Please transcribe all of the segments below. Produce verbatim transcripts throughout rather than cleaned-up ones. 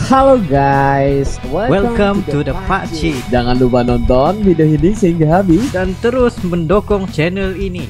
Halo guys, welcome, welcome to the Pakcik. Jangan lupa nonton video ini sehingga habis dan terus mendukung channel ini.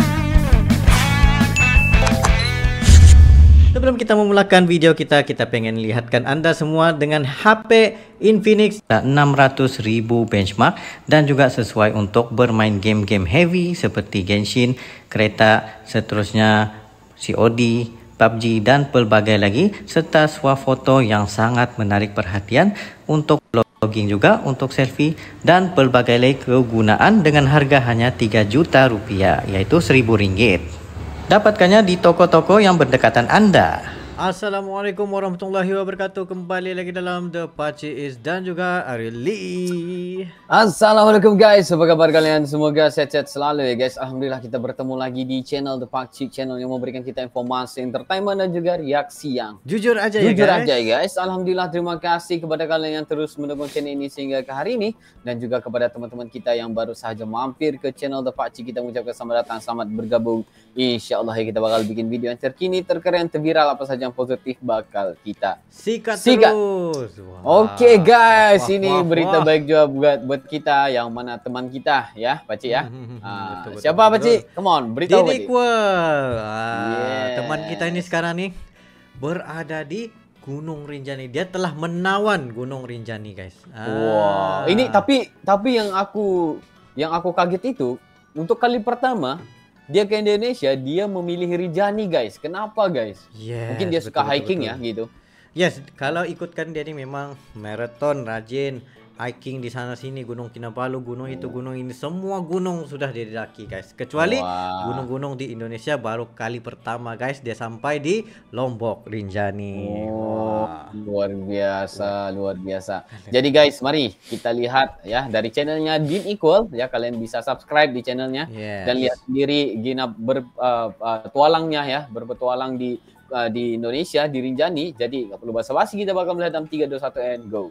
Sebelum kita memulakan video kita, kita pengen lihatkan Anda semua dengan H P Infinix enam ratus ribu benchmark dan juga sesuai untuk bermain game-game heavy seperti Genshin, kereta, seterusnya C O D, P U B G dan pelbagai lagi, serta swafoto yang sangat menarik perhatian untuk vlogging juga, untuk selfie dan pelbagai lagi kegunaan dengan harga hanya tiga juta rupiah, yaitu seribu ringgit. Dapatkannya di toko-toko yang berdekatan Anda. Assalamualaikum warahmatullahi wabarakatuh. Kembali lagi dalam The Pakcik Is dan juga Ariel Lee. Assalamualaikum guys, apa kabar kalian? Semoga sehat-sehat selalu ya guys. Alhamdulillah kita bertemu lagi di channel The Pakcik, channel yang memberikan kita informasi, entertainment dan juga reaksi yang jujur aja jujur ya guys. aja ya guys. Alhamdulillah, terima kasih kepada kalian yang terus mendukung channel ini sehingga ke hari ini, dan juga kepada teman-teman kita yang baru saja mampir ke channel The Pakcik, kita mengucapkan selamat datang, selamat bergabung. Insyaallah ya, kita bakal bikin video yang terkini, terkeren, terviral, apa saja yang positif bakal kita sikat, sikat. terus. Oke okay, guys, wah, ini wah, berita wah. baik juga buat buat kita, yang mana teman kita ya, Pakcik ya. Hmm, uh, betul, siapa betul, Pakcik? Come on, beritahu Pakcik. Diniquel. Ah, yes. Teman kita ini sekarang nih berada di Gunung Rinjani. Dia telah menawan Gunung Rinjani, guys. Ah. Wow, ini tapi tapi yang aku yang aku kaget itu, untuk kali pertama dia ke Indonesia, dia memilih Rinjani guys. Kenapa guys? Yes, mungkin dia betul, suka betul, hiking betul. ya gitu. Yes, kalau ikutkan dia ini memang maraton, rajin hiking di sana sini, Gunung Kinabalu, gunung itu, gunung ini, semua gunung sudah dia daki guys. Kecuali gunung-gunung di Indonesia baru kali pertama guys dia sampai di Lombok Rinjani. Oh, wow. Luar biasa, luar biasa. Jadi guys, mari kita lihat ya dari channelnya Diniquel ya, kalian bisa subscribe di channelnya. Yes. Dan lihat sendiri Gina bertualangnya uh, uh, ya, berpetualang di uh, di Indonesia, di Rinjani. Jadi nggak perlu basa-basi, kita bakal melihat dalam tiga, dua, satu and go.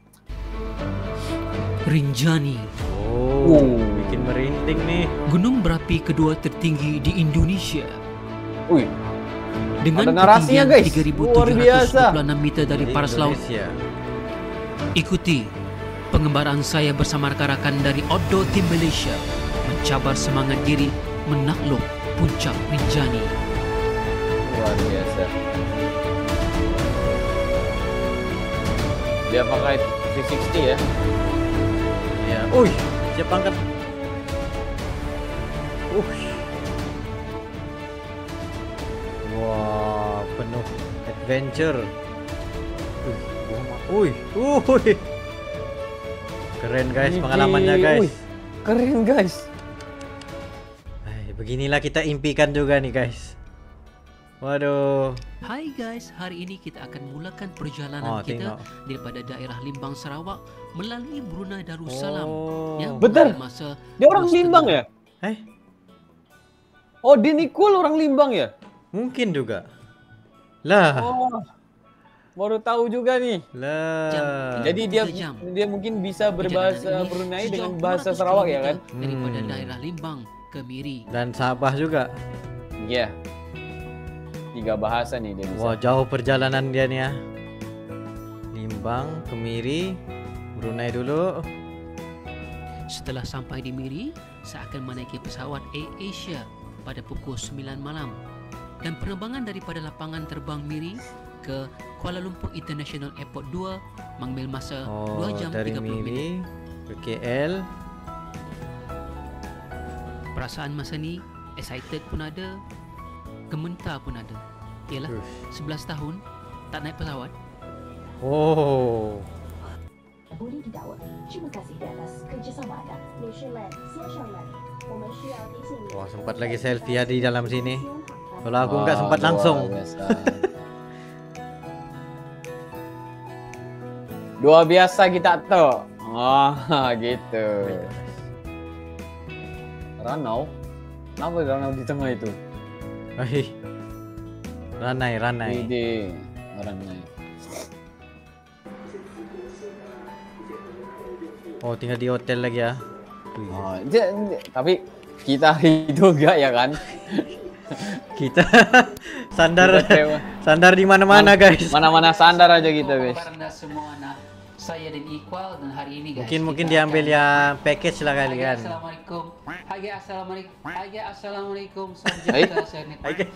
Rinjani. Oh, uh. bikin merinding nih. Gunung berapi kedua tertinggi di Indonesia. Wih. Dengan ketinggian tiga ribu tujuh ratus dua puluh enam meter dari paras laut. Ikuti pengembaraan saya bersama rakan-rakan dari Outdoor Team Malaysia mencabar semangat diri menakluk puncak Rinjani. Luar biasa. Dia pakai tiga enam nol ya. Ya, uy, siap angkat. Uh. Wah, penuh adventure. Uy, uy. Keren guys pengalamannya guys. Uy, keren guys. Ay, beginilah kita impikan juga nih guys. Waduh. Hai guys, hari ini kita akan mulakan perjalanan oh, kita tengok. daripada daerah Limbang, Sarawak melalui Brunei Darussalam. Oh. Yang betul. Masa dia orang Limbang ya? Eh? Oh, Diniquel orang Limbang ya? Mungkin juga. Lah. Oh. Baru tahu juga nih. Lah. Jam, jadi dia jam. dia mungkin bisa berbahasa Brunei dengan bahasa Sarawak ya kan? Daripada hmm. daerah Limbang ke Miri. Dan Sabah juga. Iya. Yeah. Tiga bahasa nih dia bisa. Wah, jauh perjalanan dia nih ya. Limbang ke Miri, Brunei dulu. Setelah sampai di Miri, saya akan menaiki pesawat Air Asia pada pukul sembilan malam. Dan penerbangan daripada lapangan terbang Miri ke Kuala Lumpur International Airport dua mengambil masa oh, dua jam dari tiga puluh Miri minit. ke K L. Perasaan masa ni excited pun ada, gementar pun ada. Ialah sebelas tahun tak naik pesawat. Oh. Boleh didakwa. Terima kasih di atas kerjasama anda. Wah, sempat lagi selfie di dalam sini. Kalau aku nggak sempat langsung. Dua biasa kita tuh. Oh, gitu. Ranau? Kenapa Ranau di tengah itu? Wih. Ranai, Ranai. Ide, Ranai. Oh, tinggal di hotel lagi ya. Oh, tapi kita itu enggak ya kan? Kita sandar Kita sandar di mana-mana guys. Mana-mana sandar aja gitu guys. Karena semua nah, saya dan Iqbal dan hari ini guys. Mungkin mungkin kita diambil akan- yang package lah Hai, kalian. Assalamualaikum. Hai guys, assalamualaikum. Hai guys, assalamualaikum. Hai. Sarjana saya nih. Oke.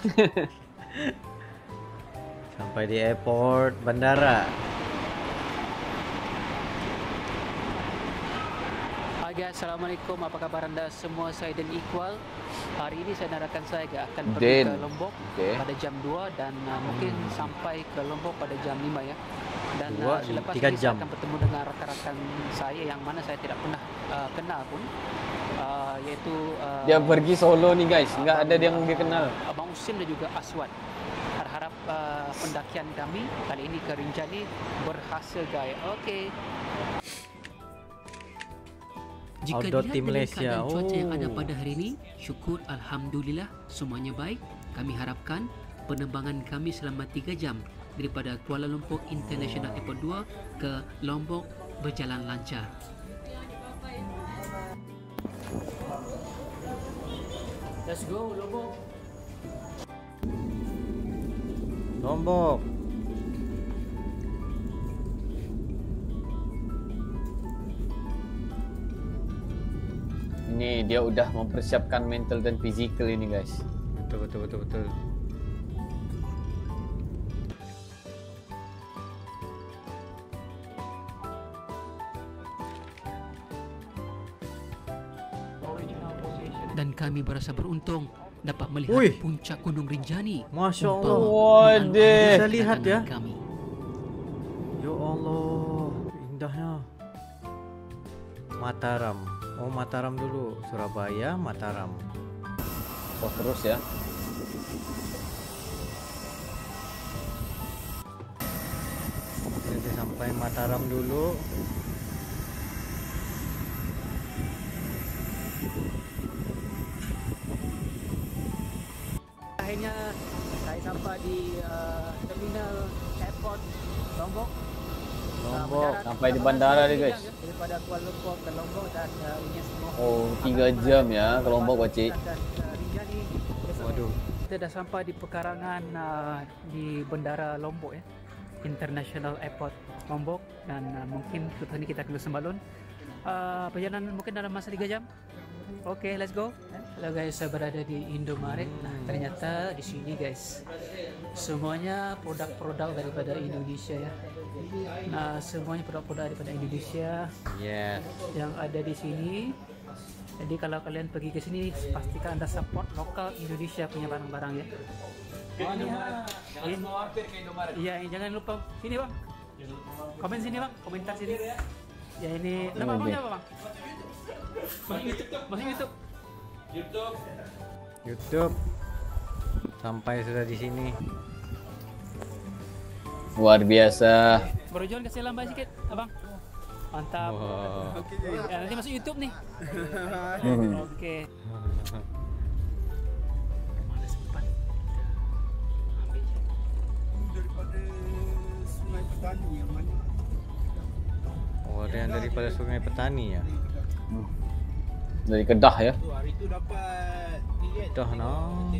Sampai di airport bandara. Hai guys, assalamualaikum. Apa kabar anda semua? Saya dan Iqbal. Hari ini saya narakan saya akan pergi Den. ke Lombok Oke. pada jam dua dan uh, mungkin sampai ke Lombok pada jam lima ya. Dan Dua, uh, selepas tiga ini jam. saya akan bertemu dengan rakan-rakan saya yang mana saya tidak pernah uh, kenal pun. Uh, yaitu uh, Dia pergi solo nih guys, nggak ada dia yang dia kenal. Abang Usim dan juga Aswad. Harap uh, pendakian kami kali ini ke Rinjani berhasil guys. Okey. Jika Outdoor dilihat Team dengan Malaysia. keadaan cuaca yang ada Oh. pada hari ini, syukur Alhamdulillah semuanya baik. Kami harapkan penerbangan kami selama tiga jam daripada Kuala Lumpur International Airport dua ke Lombok berjalan lancar. Let's go Lombok. Lombok. Ini dia udah mempersiapkan mental dan fizikal ini guys. Betul betul betul betul. Dan kami berasa beruntung dapat melihat Ui. puncak Gunung Rinjani. Masya untuk Allah. Waduh. menandakan Bisa lihat ya. kedatangan kami. Ya Allah, indahnya. Mataram. Oh, Mataram dulu. Surabaya, Mataram. Oh terus ya. Nanti sampai Mataram dulu. Akhirnya saya sampai di uh, terminal airport Lombok. Lombok. Sampai di bandara nih guys. Daripada Kuala Lumpur ke Lombok dan uh, ini semua. Oh tiga jam ya ke Lombok Pakcik. Dan uh, Rinjani. Waduh. Kita dah sampai di pekarangan uh, di Bandara Lombok ya. International Airport Lombok dan uh, mungkin lepas ni kita akan ke Sembalun. Uh, perjalanan mungkin dalam masa tiga jam. Oke, okay, let's go. Halo guys, saya berada di Indomaret. Nah, ternyata di sini guys, semuanya produk-produk daripada Indonesia ya. Nah, semuanya produk-produk daripada Indonesia Yes. yang ada di sini. Jadi kalau kalian pergi ke sini, pastikan anda support lokal Indonesia punya barang-barang ya. Oh, ini, jangan mampir ke Indomaret. Iya, jangan lupa sini bang. Komen sini bang, komentar sini. Ya ini, nama abangnya apa bang? Masuk YouTube, masuk YouTube. YouTube. YouTube. Sampai sudah di sini. Luar biasa. Bro John kasih lambat sikit, abang. Mantap. Wow. Ya, nanti masuk YouTube nih. Oke. Mana sempat? Ambil je. Daripada Sungai Petani yang mana? Oh, ada yang daripada Sungai Petani ya. Dari Kedah ya. Tu hari tu dapat tiket. Dah nah.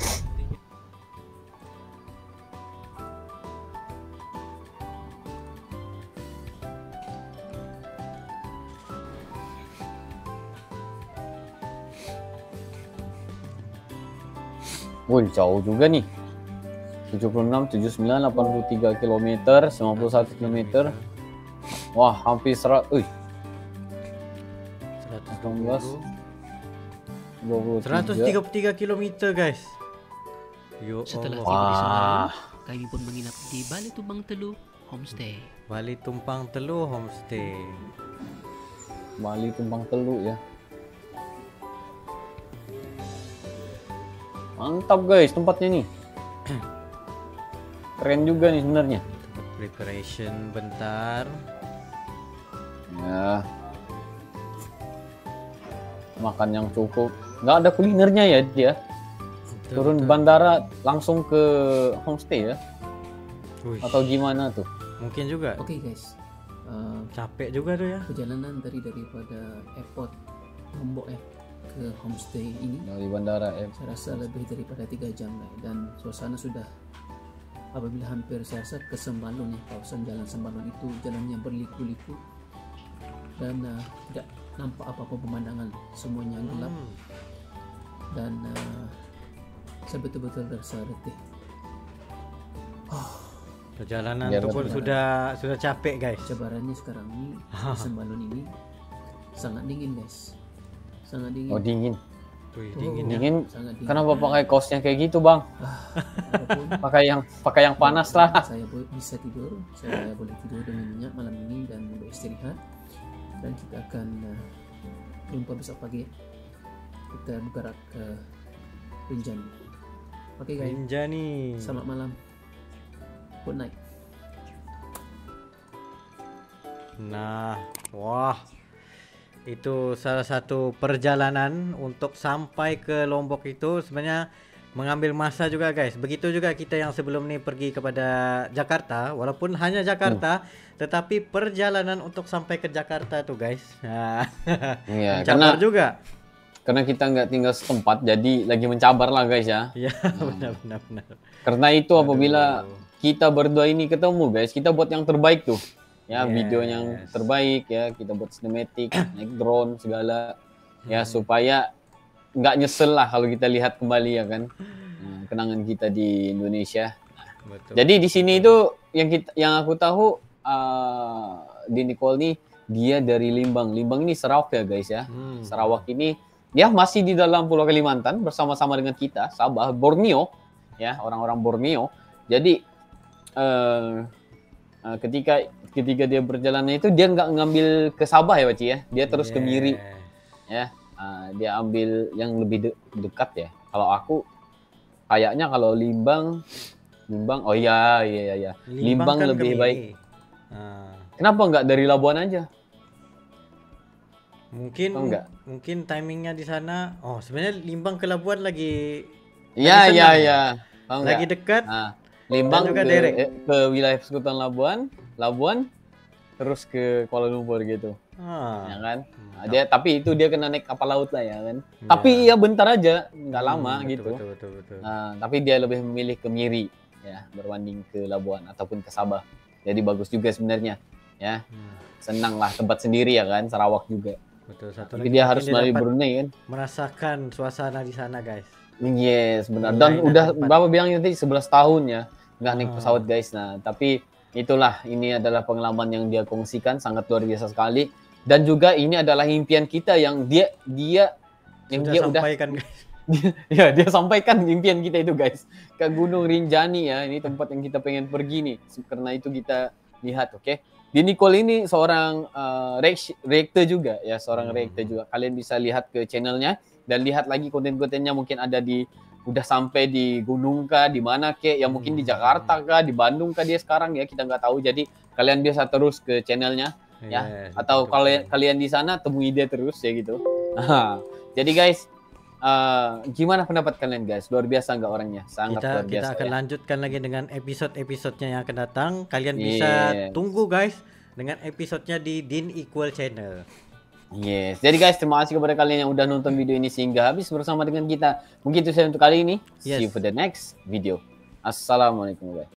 Woi, jauh juga nih. tujuh puluh enam, tujuh puluh sembilan, delapan puluh tiga kilometer, sembilan puluh satu kilometer. Wah, hampir seratus. Uy, seratus sembilan belas, dua puluh tiga. seratus tiga puluh tiga kilometer guys. Yo Setelah Allah. tiba di Semarang, Wah. kami pun menginap di Bali Tumbang Telu Homestay. Bali Tumpang Telu Homestay. Bali Tumpang Telu ya. Mantap guys tempatnya nih. Keren juga nih sebenarnya. Preparation bentar. Ya. Makan yang cukup. Nggak ada kulinernya ya dia. Betul, Turun betul. bandara langsung ke homestay ya. Wih, Atau gimana tuh? mungkin juga. Oke guys, uh, Capek juga tuh ya. perjalanan dari daripada airport Lombok ya ke homestay ini. Dari bandara ya. Saya rasa lebih daripada tiga jam lah, dan suasana sudah apabila hampir saya rasa ke Sembalun ya, kawasan jalan Sembalun itu jalannya berliku-liku dan uh, tidak nampak apa-apa pemandangan, semuanya gelap hmm. dan uh, saya betul-betul rasa letih. Oh. Perjalanan itu pun sudah sudah capek guys. Cabarannya sekarang ini di Sembalun ini sangat dingin guys, sangat dingin. Oh dingin. Wih, Oh, dingin, dingin. Sangat dingin. Kenapa pakai kaosnya kayak gitu bang? pakai yang pakai yang panas lah. Saya bisa tidur, saya boleh tidur dengan nyenyak malam ini dan beristirahat. Dan kita akan uh, jumpa besok pagi. Kita bergerak ke Rinjani. Oke okay, guys. Rinjani. Selamat malam. Good night. Nah, wah. Itu salah satu perjalanan untuk sampai ke Lombok itu sebenarnya mengambil masa juga guys. Begitu juga kita yang sebelum ini pergi kepada Jakarta, walaupun hanya Jakarta, hmm. tetapi perjalanan untuk sampai ke Jakarta tuh guys. Nah, iya, mencabar karena, juga. Karena kita nggak tinggal setempat, jadi lagi mencabar lah guys ya. Iya, benar-benar. Benar. Karena itu apabila Aduh. kita berdua ini ketemu guys, kita buat yang terbaik tuh. Ya, yes. video yang terbaik ya, kita buat sinematik, naik drone segala ya, hmm. supaya nggak nyesel lah kalau kita lihat kembali ya kan, nah, kenangan kita di Indonesia. Betul. Jadi di sini itu yang kita, yang aku tahu uh, di Nicole nih, dia dari Limbang. Limbang ini Sarawak ya guys ya. Hmm. Sarawak ini dia masih di dalam Pulau Kalimantan bersama-sama dengan kita, Sabah, Borneo ya, orang-orang Borneo. Jadi uh, uh, ketika ketika dia berjalan itu dia nggak ngambil ke Sabah ya Paci ya, dia terus yeah. ke Miri ya, uh, dia ambil yang lebih de dekat ya. Kalau aku kayaknya kalau Limbang, Limbang, oh iya iya iya, Limbang, Limbang kan lebih baik. Uh. Kenapa nggak dari Labuan aja? Mungkin oh, mungkin timingnya di sana. Oh sebenarnya Limbang ke Labuan lagi. Iya iya iya. Lagi dekat. Nah, Limbang juga ke, direct. eh, ke wilayah Persekutuan Labuan. Labuan terus ke Kuala Lumpur gitu, ah, ya kan? Nah, dia tapi itu dia kena naik kapal laut lah ya kan. Ya. Tapi ya bentar aja, nggak hmm, lama betul, gitu. Betul, betul, betul. Nah, tapi dia lebih memilih ke Miri ya, berbanding ke Labuan ataupun ke Sabah. Jadi bagus juga sebenarnya, ya. Hmm. Senang lah tempat sendiri ya kan, Sarawak juga. Betul. Satu tapi dia harus melalui Brunei kan. Merasakan suasana di sana guys. Yes benar. Dan Lain udah Bapak bilang tadi sebelas tahun ya, nggak naik pesawat guys. Nah tapi itulah, ini adalah pengalaman yang dia kongsikan, sangat luar biasa sekali. Dan juga ini adalah impian kita yang dia dia yang Sudah dia sampaikan, udah guys. ya dia sampaikan impian kita itu guys, ke Gunung Rinjani ya. Ini tempat yang kita pengen pergi nih, karena itu kita lihat. Oke, okay? Di Nicole ini seorang uh, reactor juga ya, seorang hmm. reactor juga. Kalian bisa lihat ke channelnya dan lihat lagi konten-kontennya, mungkin ada di udah sampai di gunung kah, di mana kek, ya mungkin di Jakarta kah, di Bandung kah dia sekarang ya, kita nggak tahu. Jadi kalian bisa terus ke channelnya ya, yes, atau kalau kalian di sana temui dia terus ya gitu. Jadi guys, uh, gimana pendapat kalian guys? Luar biasa nggak orangnya? Sangat kita, luar biasa. Kita akan ya. lanjutkan lagi dengan episode-episodenya yang akan datang. Kalian bisa yes. tunggu guys dengan episodenya di Din Equal Channel. Yes, jadi guys, terima kasih kepada kalian yang udah nonton video ini sehingga habis bersama dengan kita. Mungkin itu saja untuk kali ini. Yes. See you for the next video. Assalamualaikum guys.